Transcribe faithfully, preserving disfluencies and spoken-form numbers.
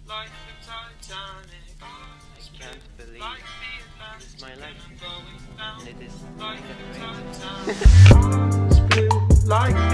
like the Titanic. I can't believe Like the this is my life, going down, and it is like kind the of crazy. Titanic. Hearts blue like